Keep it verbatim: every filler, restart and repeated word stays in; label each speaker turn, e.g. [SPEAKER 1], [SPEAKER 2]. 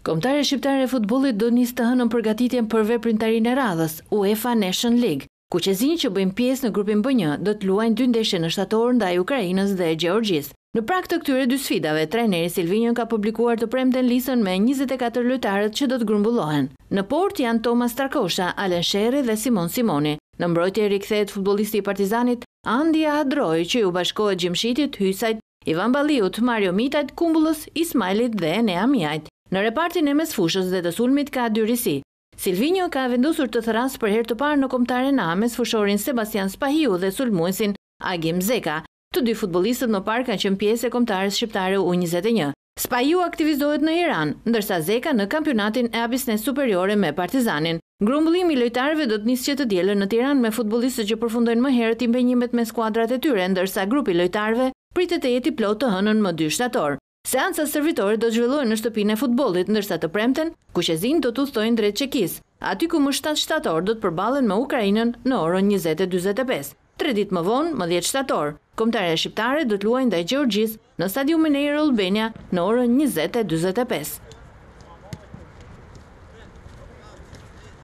[SPEAKER 1] Kombëtarja shqiptare e futbollit do nisë të hënën përgatitjen për veprimtarinë e radhës UEFA Nation League. Kuqezinjtë që bëjnë pjesë në grupin B një do të luajnë dy ndeshje në shtator ndaj Ukrainës dhe Gjeorgjisë. Në prag të këtyre dy sfidave, trajneri Silvinjo ka publikuar të premten listën me njëzet e katër lojtarët që do të grumbullohen. Në port janë Tomas Tarkosha, Alen Sherri dhe Simon Simoni. Në mbrojtje rikthehet futbollisti i Partizanit Andia Hadroj, që u bashkohet Gjimshitit, Hysajt, Ivan Balliut, Mario Mitajt, Kumbullës, Ismailit dhe Enea Mijajt. Në repartin e mesfushës dhe të sulmit ka dy risi. Silvinjo ka vendosur të thras për herë të parë në kombëtaren A mesfushorin Sebastian Spahiu dhe sulmuesin Agim Zeka. Të dy futbollistët më parë kanë qenë pjesë e kombëtares shqiptare U njëzet e një. Spahiu aktivizohet në Iran, ndërsa Zeka në kampionatin e Abisnes Superiore me Partizanin. Grumbullimi i lojtarëve do të nisë që të dielën në Tiranë me futbollistët që përfundojnë më herët impenjimet me skuadrat e tyre, ndërsa grupi i lojtarëve pritet të jetë i plotë të hënën më dy shtator. Seancat servitore do të zhvillohen në shtëpinë e futbollit, ndërsa të premten kuqezinjtë do të udhtojnë drejt Çekisë, aty ku më shtatë shtator do të përballen me Ukrainën në orën njëzet e dyzet e pesë. Tre ditë më vonë, më dhjetë shtator, kombëtarja shqiptare do të luajë ndaj Gjeorgjisë në stadiumin e Air Albania në orën njëzet e dyzet e pesë.